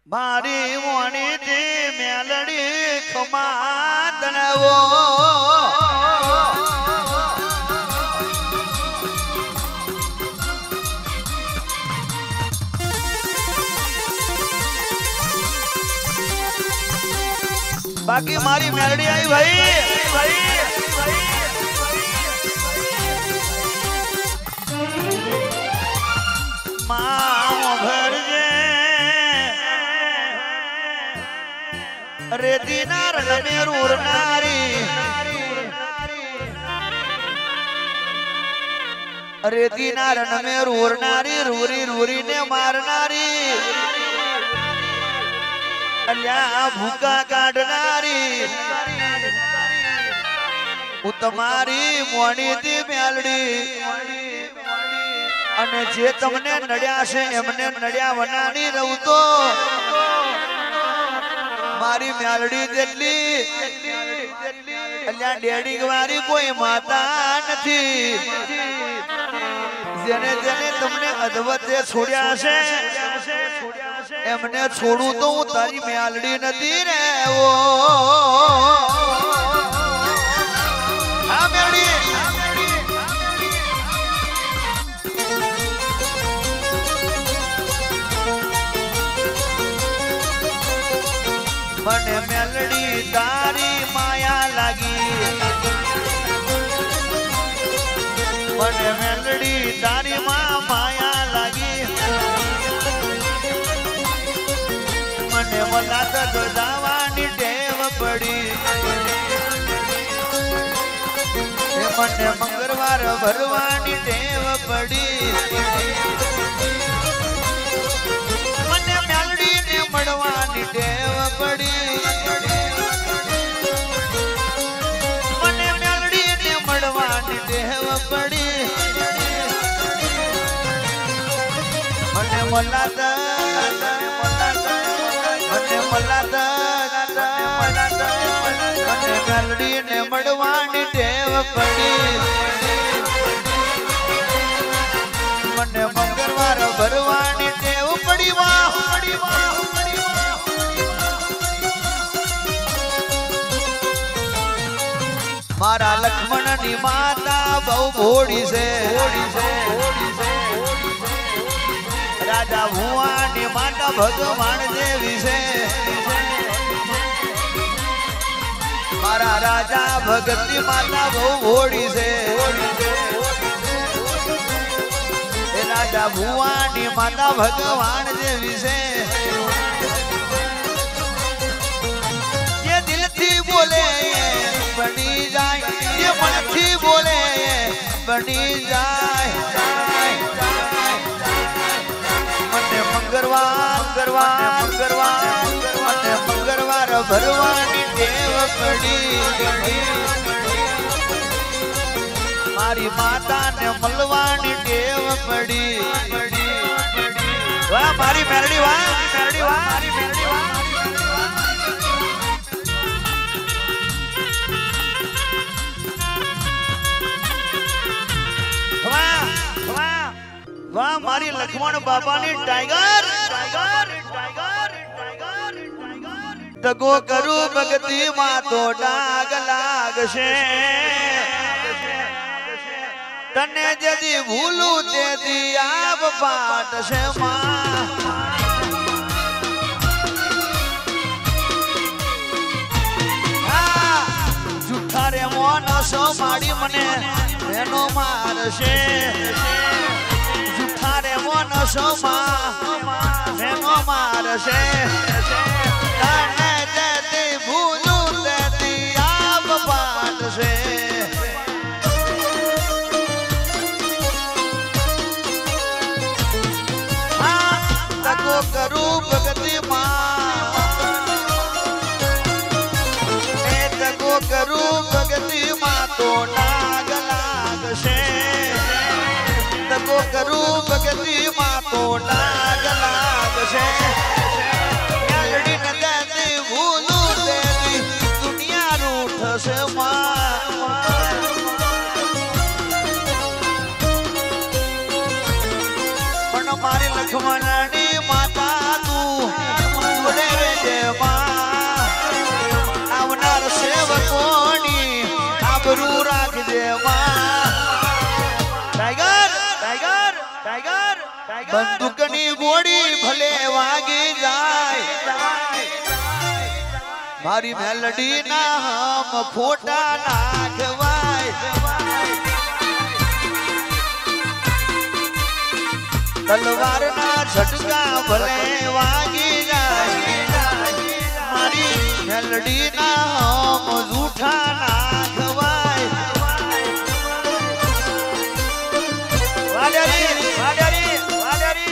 मारी मोनी थी मेलड़ी खमादन वो बाकी मारी मेलड़ी आई भाई भाई माँ भर रे दीनार मेरूर नारी रे दीनार मेरूर नारी रूरी रूरी ने मारनारी अल्या भूखा काटनारी तुम्हारी मोनी थी मेलड़ी अने जे तमने नड्या छे एमने नड्या वनानी रहू तो मारी मेलड़ी जेटली अल्या डेडी वारी कोई माता नथी जेने जेने तुमने अधवते छोड्या छे एमने छोड़ू तो हूँ तारी मेलड़ी नथी रे ओ हाँ मेलड़ी मने मेलड़ी तारी माया लागी मने मेलड़ी तारी माया लागी मने मला तो दावानी टेव पड़ी मने मंगलवार भरवानी टेव पड़ी मने मेलड़ी ने मड़वानी टेव पड़ी मने मेलड़ी ने मड़वानी टेव पड़ी मने मला मेलड़ी ने मड़वानी टेव पड़ी मने मंगलवार भरवानी टेव पड़ी वाह पड़ी वाह पड़ी वाह मारा लक्ष्मण नी माता बहु भोड़ी से राजा भुवानी माता भगवान देवी से मारा राजा भगती माता बहु भोड़ी से राजा भुवानी माता भगवान देवी से ये दिल थी बोले बनी जाए ये मन थी बोले बनी जाए मने मंगलवार भरवानी टेव पड़ी मारी माता ने मलवानी टेव पड़ी वाह मारी मेलड़ी वाह मेलड़ी वाह मारी मेलड़ी वाह वाह मारी लक्ष्मण बाबा ने टाइगर तगो करू भगती माँ तो डाग लाग से तने यदि भूलू दे दिया पाठ से माँ झूठा रे मोन सो माड़ी मने एनो मार से झूठा रे मोन सो एनो मार से तने यदि भूलू दे दिया पाठ से करू भगती माँ तको करू भगती माँ तो नाग लाग से तको करू भगती माँ तो नाग लाग से मेलड़ी न देती भूलू देती दुनिया रूठ से माँ पण मारी लक्ष्मण माता तू રાખજે टाइगर टाइगर टाइगर बंदूकनी गोड़ी भले वागी जाए मारी मेलडी ना हम खोटा नाखवाय तलवार ना झटका भले वागी जाए मारी मेलडी ना हम झूठा नाखवाय वाडरी वाडरी वाडरी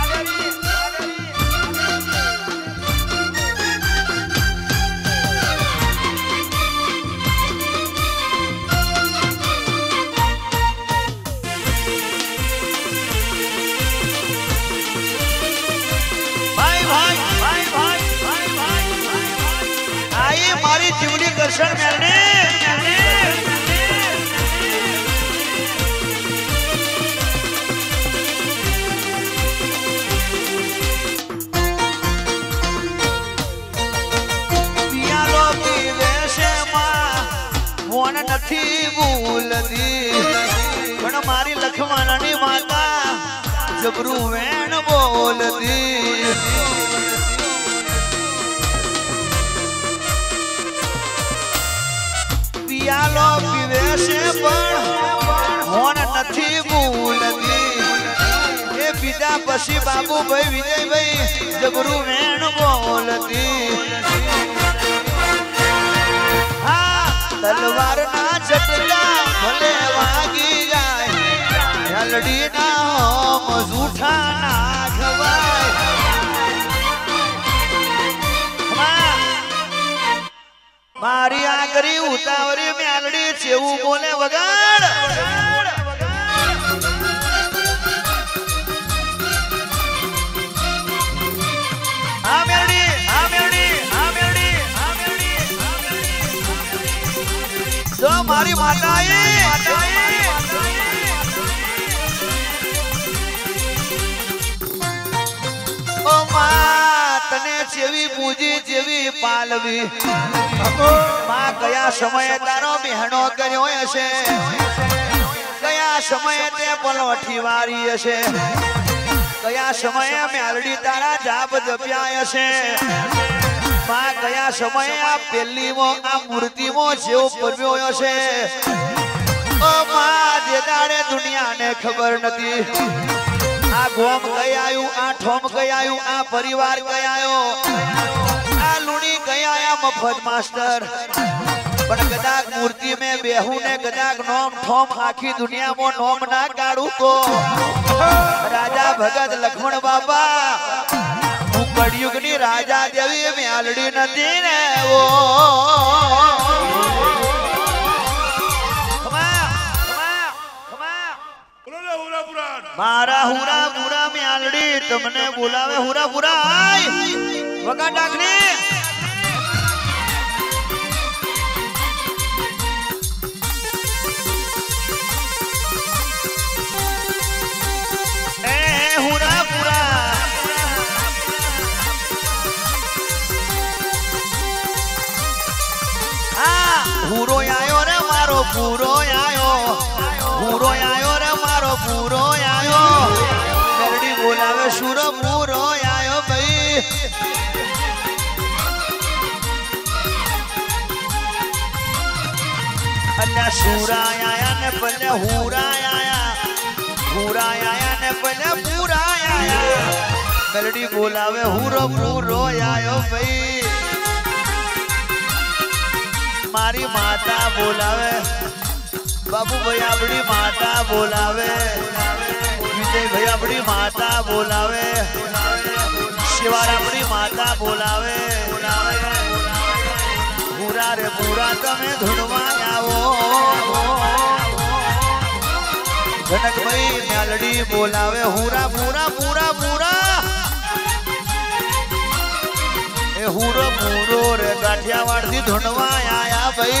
मारी जीवनी दर्शन मेलने पियालो पीवे से मोन नथी भूलती पण मारी लखमणनी माता जबरू वेण बोलती पियालो पीवे से होन नथी भूलती ए बीजा पछी बाबू भाई विजय भाई जबरू वेण बोलती हाँ तलवार ना झटका भले वागी जाए झलड़ी ना हम झूठा ना खवाए मारी आगरी उतावरी मेलडी चेऊ बोले वगाड़ आ मेलडी आ मेलडी आ मेलडी आ मेलडी जो मारी माता आई ओ मां तने जेवी पूजी जेवी पालवी मां कया समय तारो बहनो कर्यो हशे कया समय ते पलोठी वारी हशे कया समय मेलडी तारा जाप जप्या हशे मां कया समय आ पेली मो आ मूर्ति मो जेव परव्यो हशे ओ मां जे दाड़े दुनिया ने खबर नथी आ गोम गयायु आ ठोम गयायु आ परिवार गयायो आ लुणी गयाया मफत मास्टर पण गदाक मूर्ति में बेहू ने गदाक नोम ठोम आखी दुनिया मो नोम ना काढू तो राजा भगत लक्ष्मण बाबा हूँ कड़युग नी राजा देवी मेलडी नथी ने ओ मारा हुरा बुरा मेलडी तुमने बुलावे हुरा बुरा आई वगा डाकनी ए हुरा बुरा हाँ हुरो आयो रे मारो पूरो आयो हुरो आयो रे मारो पूरो आयो मेलडी बोलावे सुर पूरो आयो भाई अल्लाह सूरा आया ने पहले हुरा आया ने पहले पूरा आया मेलडी बोलावे हुरो पूरो आयो भाई मारी माता बोलावे बाबू भैया बड़ी माता बोलावे विजय भैया बड़ी माता बोलावे शिवारा बड़ी माता बोलावे पूरा रे पूरा तमे धुनवा आवो जनक भाई मेलडी बोलावे हुरा पूरा पूरा पूरा ए हुरो पूरो रे काठियावाड़ दी धुनवा आया भाई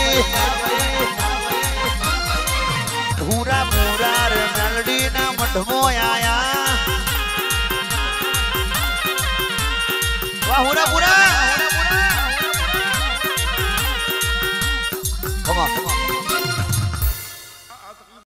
पूरा पूरा रे मेलडी ना मठमो आया वाह पूरा पूरा come on